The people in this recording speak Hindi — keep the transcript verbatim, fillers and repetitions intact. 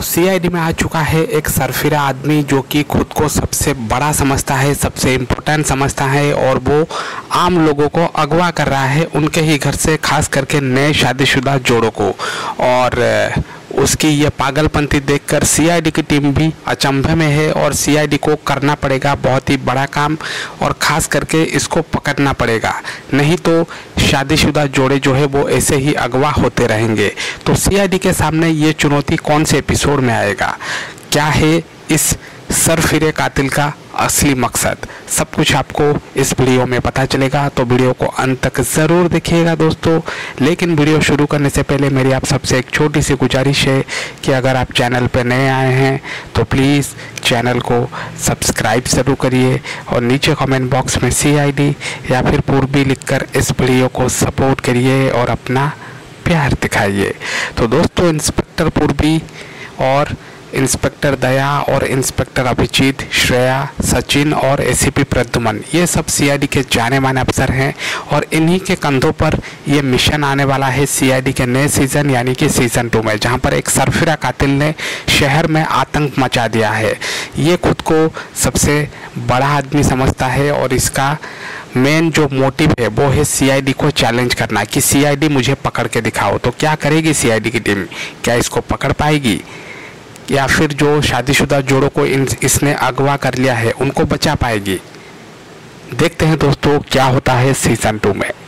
सीआईडी में आ चुका है एक सरफिरा आदमी जो कि खुद को सबसे बड़ा समझता है, सबसे इम्पोर्टेंट समझता है और वो आम लोगों को अगवा कर रहा है उनके ही घर से, खास करके नए शादीशुदा जोड़ों को। और उसकी ये पागलपंती देखकर सीआईडी की टीम भी अचंभे में है और सीआईडी को करना पड़ेगा बहुत ही बड़ा काम और ख़ास करके इसको पकड़ना पड़ेगा, नहीं तो शादीशुदा जोड़े जो है वो ऐसे ही अगवा होते रहेंगे। तो सीआईडी के सामने ये चुनौती कौन से एपिसोड में आएगा, क्या है इस सरफिरे कातिल का असली मकसद, सब कुछ आपको इस वीडियो में पता चलेगा। तो वीडियो को अंत तक ज़रूर देखिएगा दोस्तों। लेकिन वीडियो शुरू करने से पहले मेरी आप सबसे एक छोटी सी गुजारिश है कि अगर आप चैनल पर नए आए हैं तो प्लीज़ चैनल को सब्सक्राइब ज़रूर करिए और नीचे कमेंट बॉक्स में सीआईडी या फिर पूर्वी लिखकर इस वीडियो को सपोर्ट करिए और अपना प्यार दिखाइए। तो दोस्तों, इंस्पेक्टर पूर्वी और इंस्पेक्टर दया और इंस्पेक्टर अभिजीत, श्रेया, सचिन और एसीपी प्रद्युमन, ये सब सीआईडी के जाने माने अफसर हैं और इन्हीं के कंधों पर ये मिशन आने वाला है सीआईडी के नए सीज़न यानी कि सीज़न टू में, जहां पर एक सरफिरा कातिल ने शहर में आतंक मचा दिया है। ये खुद को सबसे बड़ा आदमी समझता है और इसका मेन जो मोटिव है वो है सीआईडी को चैलेंज करना कि सीआईडी मुझे पकड़ के दिखाओ। तो क्या करेगी सीआईडी की टीम, क्या इसको पकड़ पाएगी या फिर जो शादीशुदा जोड़ों को इन इसने अगवा कर लिया है उनको बचा पाएगी? देखते हैं दोस्तों क्या होता है सीज़न टू में।